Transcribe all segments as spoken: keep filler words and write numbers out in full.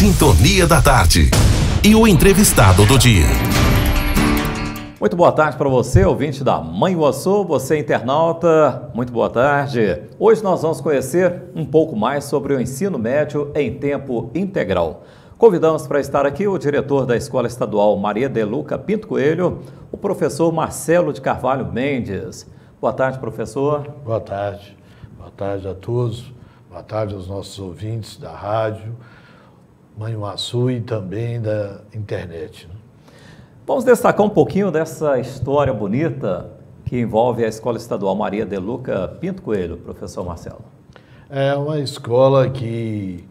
Sintonia da Tarde e o entrevistado do dia. Muito boa tarde para você, ouvinte da Manhuaçu, você internauta, muito boa tarde. Hoje nós vamos conhecer um pouco mais sobre o ensino médio em tempo integral. Convidamos para estar aqui o diretor da Escola Estadual Maria de Luca Pinto Coelho, o professor Marcelo de Carvalho Mendes. Boa tarde, professor. Boa tarde. Boa tarde a todos. Boa tarde aos nossos ouvintes da rádio, Manhuaçu e também da internet. Vamos destacar um pouquinho dessa história bonita que envolve a Escola Estadual Maria de Luca Pinto Coelho, professor Marcelo. É uma escola que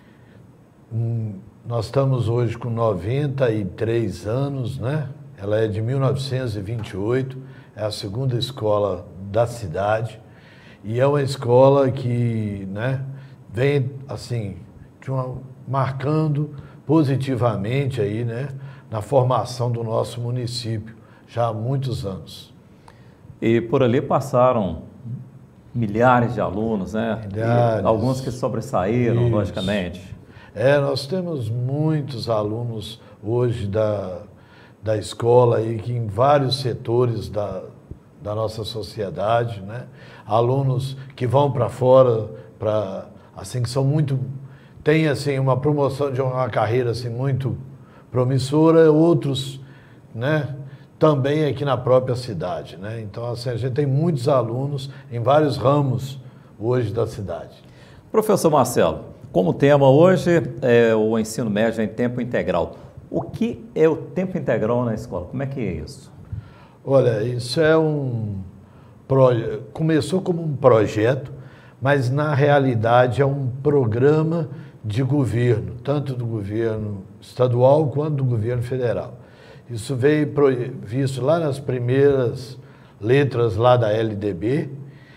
hum, nós estamos hoje com noventa e três anos, né? Ela é de mil novecentos e vinte e oito, é a segunda escola da cidade e é uma escola que, né, vem assim, de uma, marcando positivamente aí, né, na formação do nosso município, já há muitos anos. E por ali passaram milhares de alunos, né? Milhares. Alguns que sobressaíram, Isso. logicamente. É, nós temos muitos alunos hoje da, da escola aí, que em vários setores da, da nossa sociedade, né? Alunos que vão para fora, para, assim, que são muito, tem assim uma promoção de uma carreira assim muito promissora, outros, né, também aqui na própria cidade, né? Então, assim, a gente tem muitos alunos em vários ramos hoje da cidade. Professor Marcelo, como tema hoje é o ensino médio em tempo integral. O que é o tempo integral na escola? Como é que é isso? Olha, isso é um proje- começou como um projeto, mas na realidade é um programa de governo, tanto do governo estadual quanto do governo federal. Isso veio visto lá nas primeiras letras lá da L D B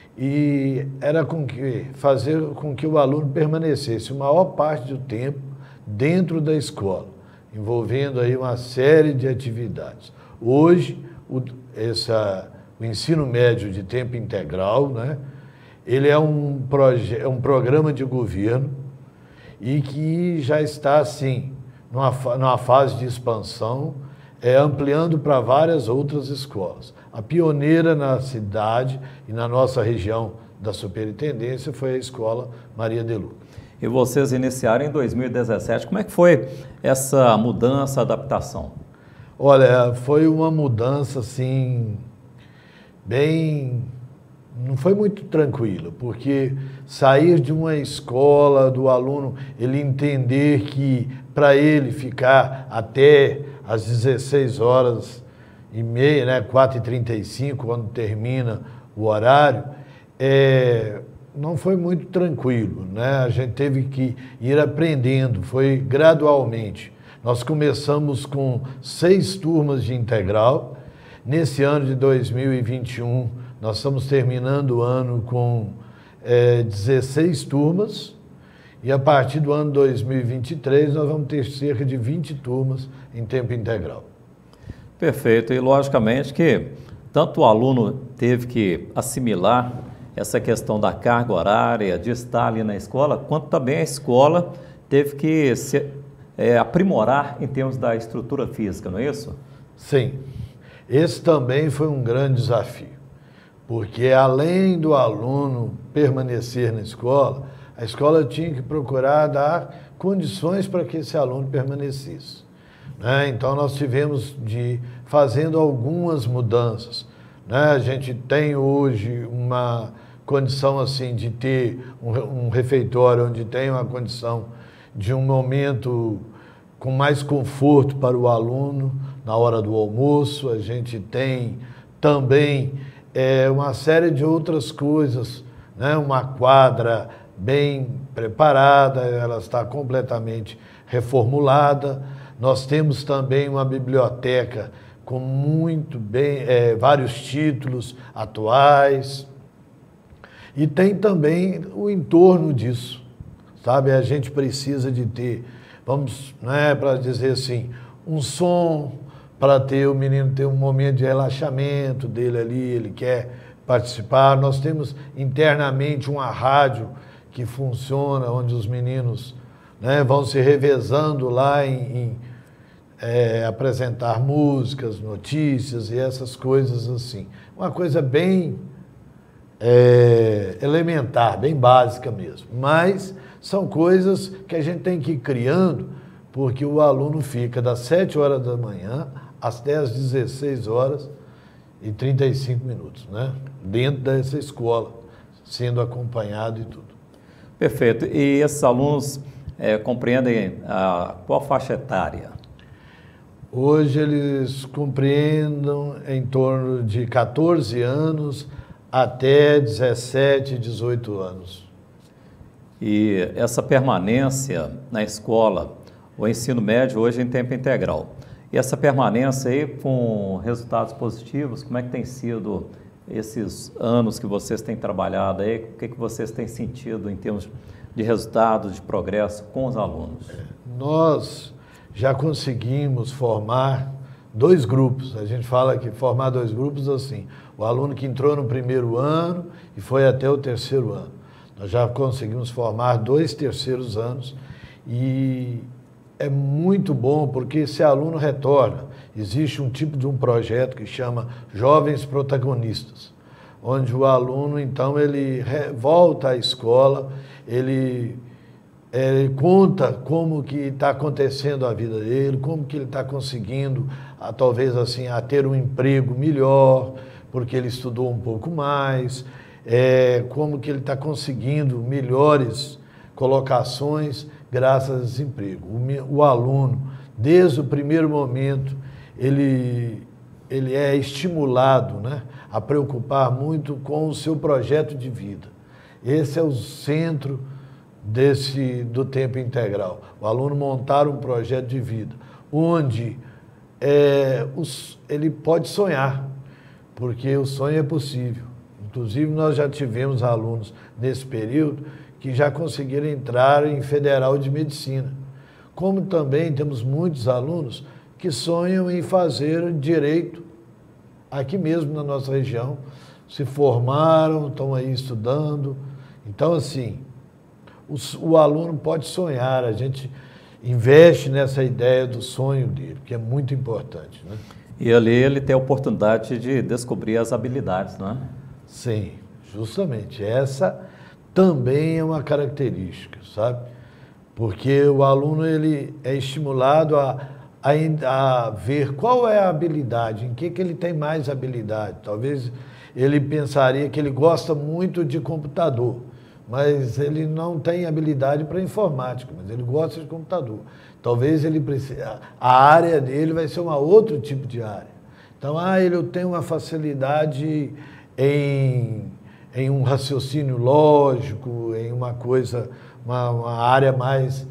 e era com que fazer com que o aluno permanecesse a maior parte do tempo dentro da escola, envolvendo aí uma série de atividades. Hoje, o, essa, o ensino médio de tempo integral, né, ele é um, proje- é um programa de governo e que já está, assim, numa, numa fase de expansão, é, ampliando para várias outras escolas. A pioneira na cidade e na nossa região da superintendência foi a Escola Maria de Luca. E vocês iniciaram em dois mil e dezessete. Como é que foi essa mudança, adaptação? Olha, foi uma mudança, assim, bem... Não foi muito tranquilo, porque sair de uma escola, do aluno, ele entender que para ele ficar até às dezesseis horas e meia, né, quatro e trinta e cinco, quando termina o horário, é, não foi muito tranquilo, né? A gente teve que ir aprendendo, foi gradualmente. Nós começamos com seis turmas de integral. Nesse ano de dois mil e vinte e um, nós estamos terminando o ano com é, dezesseis turmas e a partir do ano dois mil e vinte e três nós vamos ter cerca de vinte turmas em tempo integral. Perfeito. E logicamente que tanto o aluno teve que assimilar essa questão da carga horária, de estar ali na escola, quanto também a escola teve que se é, aprimorar em termos da estrutura física, não é isso? Sim. Esse também foi um grande desafio. Porque além do aluno permanecer na escola, a escola tinha que procurar dar condições para que esse aluno permanecesse, né? Então nós tivemos de fazendo algumas mudanças, né? A gente tem hoje uma condição assim de ter um, um refeitório onde tem uma condição de um momento com mais conforto para o aluno na hora do almoço. A gente tem também É, uma série de outras coisas, né? Uma quadra bem preparada, ela está completamente reformulada. Nós temos também uma biblioteca com muito bem, é, vários títulos atuais. E tem também o entorno disso, sabe? A gente precisa de ter, vamos, né, para dizer assim, um som, para ter o menino ter um momento de relaxamento dele ali, ele quer participar. Nós temos internamente uma rádio que funciona, onde os meninos né? Vão se revezando lá em, em é, apresentar músicas, notícias e essas coisas assim. Uma coisa bem é, elementar, bem básica mesmo. Mas são coisas que a gente tem que ir criando, porque o aluno fica das sete horas da manhã até as dezesseis horas e trinta e cinco minutos, né? Dentro dessa escola, sendo acompanhado e tudo. Perfeito. E esses alunos é, compreendem a, qual faixa etária? Hoje eles compreendem em torno de quatorze anos até dezessete, dezoito anos. E essa permanência na escola, o ensino médio hoje é em tempo integral. E essa permanência aí com resultados positivos, como é que tem sido esses anos que vocês têm trabalhado aí? O que, que vocês têm sentido em termos de resultados, de progresso com os alunos? Nós já conseguimos formar dois grupos. A gente fala que formar dois grupos assim. O aluno que entrou no primeiro ano e foi até o terceiro ano. Nós já conseguimos formar dois terceiros anos e é muito bom porque esse aluno retorna. Existe um tipo de um projeto que chama Jovens Protagonistas, onde o aluno, então, ele volta à escola, ele, ele conta como que está acontecendo a vida dele, como que ele está conseguindo, a, talvez assim, a ter um emprego melhor, porque ele estudou um pouco mais, é, como que ele está conseguindo melhores colocações graças a esse emprego. O, o aluno, desde o primeiro momento, ele, ele é estimulado, né, a preocupar muito com o seu projeto de vida. Esse é o centro desse, do tempo integral. O aluno montar um projeto de vida, onde é, os, ele pode sonhar, porque o sonho é possível. Inclusive, nós já tivemos alunos nesse período que já conseguiram entrar em Federal de Medicina. Como também temos muitos alunos que sonham em fazer direito aqui mesmo na nossa região, se formaram, estão aí estudando. Então, assim, o, o aluno pode sonhar, a gente investe nessa ideia do sonho dele, que é muito importante, né? E ali ele tem a oportunidade de descobrir as habilidades, não é? Sim, justamente. Essa também é uma característica, sabe? Porque o aluno ele é estimulado a, a, a ver qual é a habilidade, em que, que ele tem mais habilidade. Talvez ele pensaria que ele gosta muito de computador, mas ele não tem habilidade para informática, mas ele gosta de computador. Talvez ele precise, a área dele vai ser uma outro tipo de área. Então, ah, ele tem uma facilidade em, em um raciocínio lógico, em uma coisa, uma, uma área mais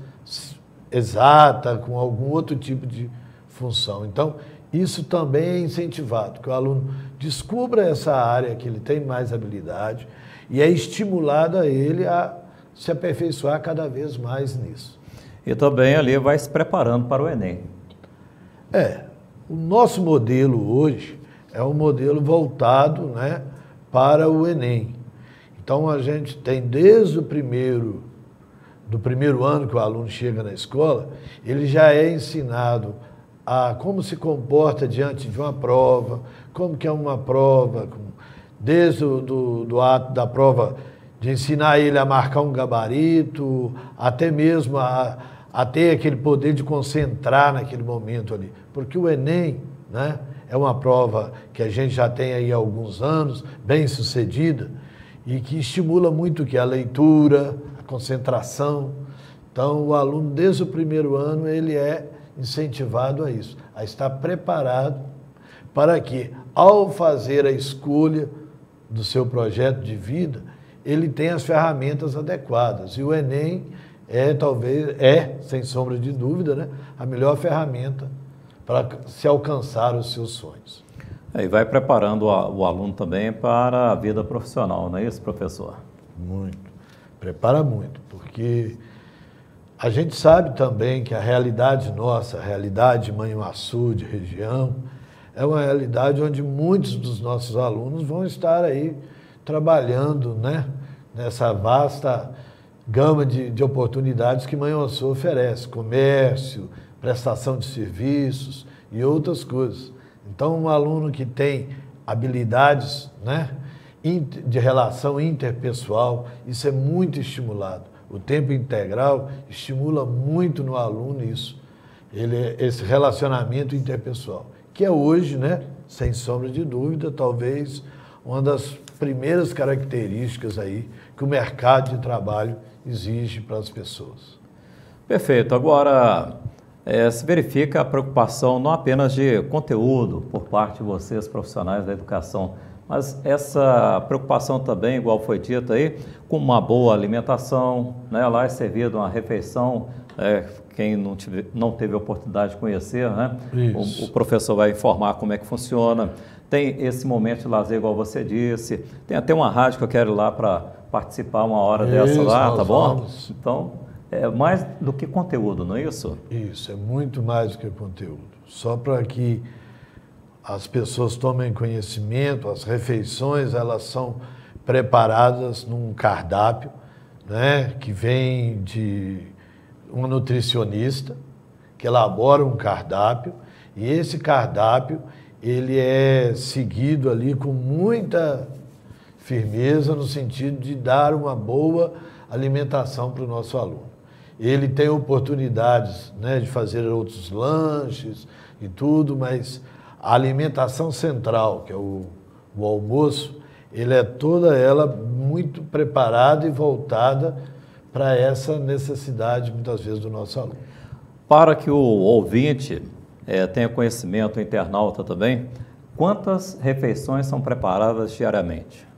exata, com algum outro tipo de função. Então, isso também é incentivado, que o aluno descubra essa área que ele tem mais habilidade e é estimulado a ele a se aperfeiçoar cada vez mais nisso. E também ali vai se preparando para o Enem. É, o nosso modelo hoje é um modelo voltado, né, para o Enem. Então, a gente tem desde o primeiro, do primeiro ano que o aluno chega na escola, ele já é ensinado a como se comporta diante de uma prova, como que é uma prova, desde o do, do ato da prova, de ensinar ele a marcar um gabarito, até mesmo a, a ter aquele poder de concentrar naquele momento ali. Porque o Enem, né, é uma prova que a gente já tem aí há alguns anos, bem sucedida, e que estimula muito o que? A leitura, a concentração. Então, o aluno, desde o primeiro ano, ele é incentivado a isso, a estar preparado para que, ao fazer a escolha do seu projeto de vida, ele tenha as ferramentas adequadas. E o Enem é, talvez, é, sem sombra de dúvida, né, a melhor ferramenta para se alcançar os seus sonhos. E vai preparando o aluno também para a vida profissional, não é isso, professor? Muito. Prepara muito, porque a gente sabe também que a realidade nossa, a realidade de Manhuaçu, de região, é uma realidade onde muitos dos nossos alunos vão estar aí trabalhando, né, nessa vasta gama de, de oportunidades que Manhuaçu oferece, comércio, prestação de serviços e outras coisas. Então, um aluno que tem habilidades, né, de relação interpessoal, isso é muito estimulado. O tempo integral estimula muito no aluno isso, ele, esse relacionamento interpessoal, que é hoje, né, sem sombra de dúvida, talvez uma das primeiras características aí que o mercado de trabalho exige para as pessoas. Perfeito. Agora, é, se verifica a preocupação não apenas de conteúdo por parte de vocês, profissionais da educação, mas essa preocupação também, igual foi dito aí, com uma boa alimentação, né? Lá é servida uma refeição, é, quem não, tive, não teve a oportunidade de conhecer, né? O, o professor vai informar como é que funciona. Tem esse momento de lazer, igual você disse. Tem até uma rádio que eu quero ir lá para participar uma hora isso, dessa lá, tá bom? Vamos. Então, é mais do que conteúdo, não é isso? Isso, é muito mais do que conteúdo. Só para que as pessoas tomem conhecimento, as refeições, elas são preparadas num cardápio, né, que vem de um nutricionista, que elabora um cardápio, e esse cardápio, ele é seguido ali com muita firmeza, no sentido de dar uma boa alimentação para o nosso aluno. Ele tem oportunidades, né, de fazer outros lanches e tudo, mas a alimentação central, que é o, o almoço, ele é toda ela muito preparada e voltada para essa necessidade, muitas vezes, do nosso aluno. Para que o ouvinte é, tenha conhecimento, o internauta também, quantas refeições são preparadas diariamente?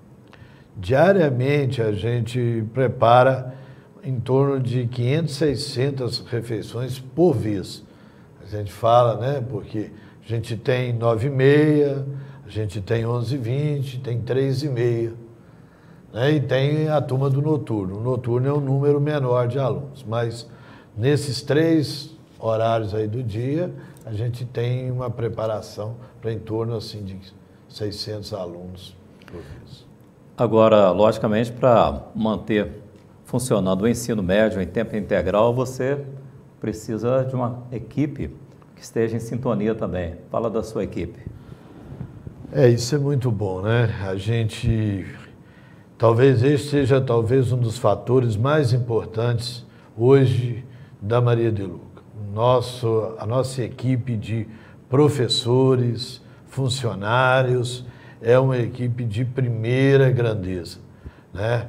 Diariamente a gente prepara em torno de quinhentas, seiscentas refeições por vez. A gente fala, né, porque a gente tem nove e meia, a gente tem onze e vinte, tem três e meia, né, e tem a turma do noturno. O noturno é um número menor de alunos, mas nesses três horários aí do dia, a gente tem uma preparação para em torno assim, de seiscentos alunos por vez. Agora, logicamente, para manter funcionando o ensino médio em tempo integral, você precisa de uma equipe que esteja em sintonia também. Fala da sua equipe. É, isso é muito bom, né? A gente, talvez esse seja talvez um dos fatores mais importantes hoje da Maria de Luca. Nosso, a nossa equipe de professores, funcionários, é uma equipe de primeira grandeza, né?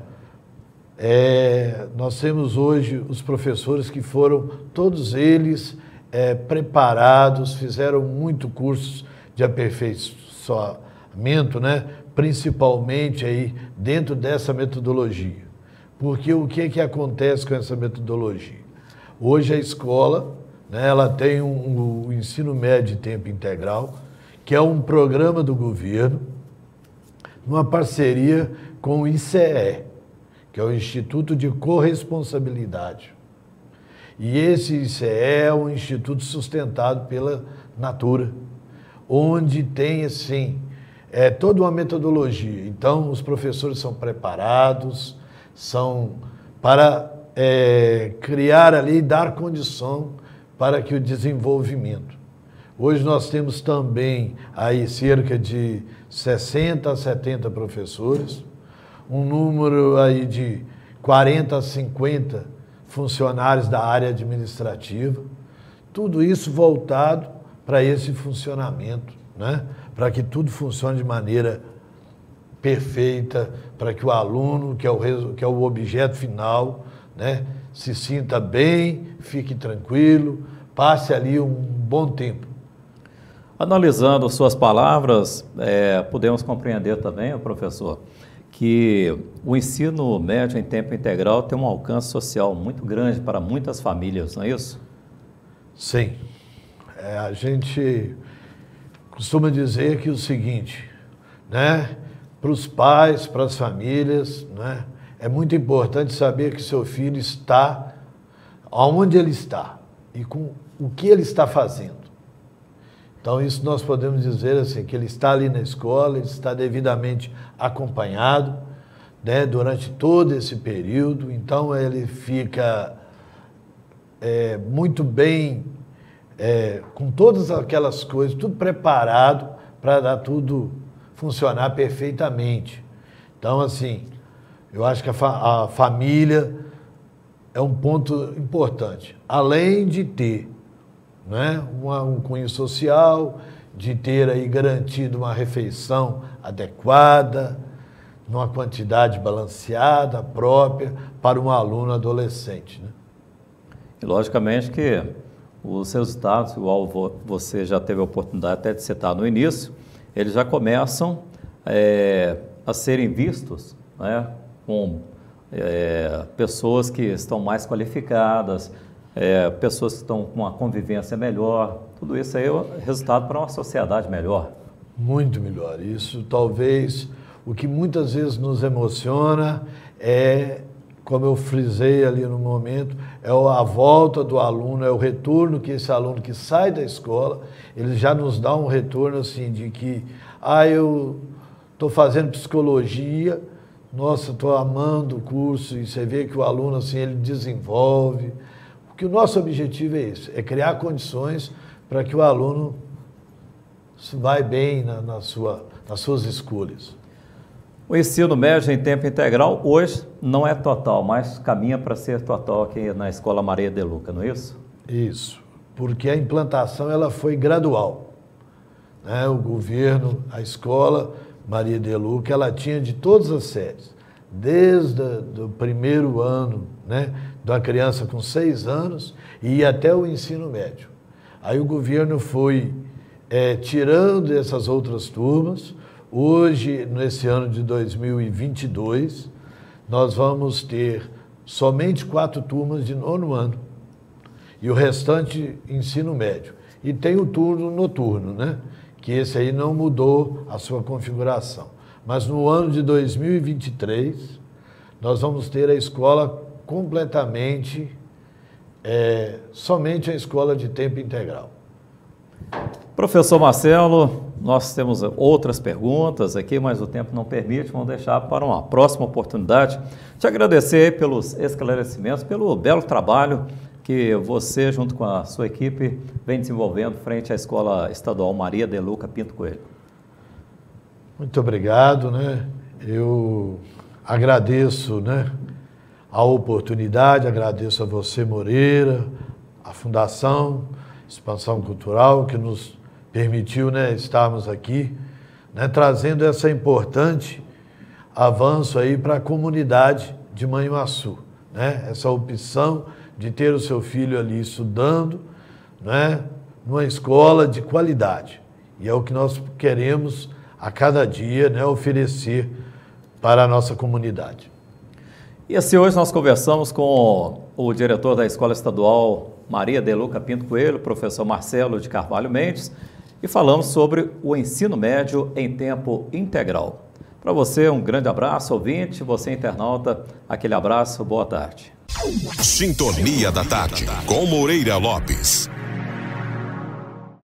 É, nós temos hoje os professores que foram, todos eles, é, preparados, fizeram muito cursos de aperfeiçoamento, né? Principalmente aí dentro dessa metodologia. Porque o que, que acontece com essa metodologia? Hoje a escola, né, ela tem um, um ensino médio de tempo integral, que é um programa do governo, numa parceria com o I C E, que é o Instituto de Corresponsabilidade. E esse I C E é um instituto sustentado pela Natura, onde tem, assim, é, toda uma metodologia. Então, os professores são preparados, são para é, criar ali e dar condição para que o desenvolvimento. Hoje nós temos também aí cerca de sessenta a setenta professores, um número aí de quarenta a cinquenta funcionários da área administrativa, tudo isso voltado para esse funcionamento, né? Para que tudo funcione de maneira perfeita, para que o aluno, que é o, que é o objeto final, né, se sinta bem, fique tranquilo, passe ali um bom tempo. Analisando suas palavras, é, podemos compreender também, professor, que o ensino médio em tempo integral tem um alcance social muito grande para muitas famílias, não é isso? Sim. É, a gente costuma dizer que o seguinte, né, para os pais, para as famílias, né, é muito importante saber que seu filho está onde ele está e com o que ele está fazendo. Então, isso nós podemos dizer assim, que ele está ali na escola, ele está devidamente acompanhado, né, durante todo esse período. Então, ele fica é, muito bem, é, com todas aquelas coisas, tudo preparado para dar tudo funcionar perfeitamente. Então, assim, eu acho que a, fa a família é um ponto importante. Além de ter, né, uma, um cunho social, de ter aí garantido uma refeição adequada, numa quantidade balanceada, própria, para um aluno adolescente, né? E, logicamente, que os resultados, igual você já teve a oportunidade até de citar no início, eles já começam é, a serem vistos, né, com é, pessoas que estão mais qualificadas, é, pessoas que estão com uma convivência melhor. Tudo isso aí é resultado para uma sociedade melhor. Muito melhor. Isso talvez o que muitas vezes nos emociona é, como eu frisei ali no momento, é a volta do aluno, é o retorno que esse aluno que sai da escola, ele já nos dá um retorno assim de que, ah, eu estou fazendo psicologia, nossa, estou amando o curso, e você vê que o aluno assim, ele desenvolve. Porque o nosso objetivo é isso, é criar condições para que o aluno vai bem na, na sua, nas suas escolhas. O ensino médio em tempo integral hoje não é total, mas caminha para ser total aqui na Escola Maria de Luca, não é isso? Isso, porque a implantação ela foi gradual, né? O governo, a Escola Maria de Luca, ela tinha de todas as séries, desde o primeiro ano, né, da criança com seis anos e até o ensino médio. Aí o governo foi é, tirando essas outras turmas. Hoje, nesse ano de dois mil e vinte e dois, nós vamos ter somente quatro turmas de nono ano e o restante ensino médio. E tem o turno noturno, né? Que esse aí não mudou a sua configuração. Mas no ano de dois mil e vinte e três, nós vamos ter a escola completamente, é, somente a escola de tempo integral. Professor Marcelo, nós temos outras perguntas aqui, mas o tempo não permite, vamos deixar para uma próxima oportunidade. Te agradecer pelos esclarecimentos, pelo belo trabalho que você, junto com a sua equipe, vem desenvolvendo frente à Escola Estadual Maria de Luca Pinto Coelho. Muito obrigado, né? Eu agradeço, né, a oportunidade, agradeço a você, Moreira, a Fundação Expansão Cultural, que nos permitiu, né, estarmos aqui, né, trazendo essa importante avanço aí para a comunidade de Manhuaçu, né? Essa opção de ter o seu filho ali estudando, né, numa escola de qualidade. E é o que nós queremos a cada dia, né, oferecer para a nossa comunidade. E assim, hoje nós conversamos com o diretor da Escola Estadual Maria de Luca Pinto Coelho, professor Marcelo de Carvalho Mendes, e falamos sobre o ensino médio em tempo integral. Para você, um grande abraço, ouvinte, você internauta, aquele abraço, boa tarde. Sintonia da Tarde, com Moreira Lopes.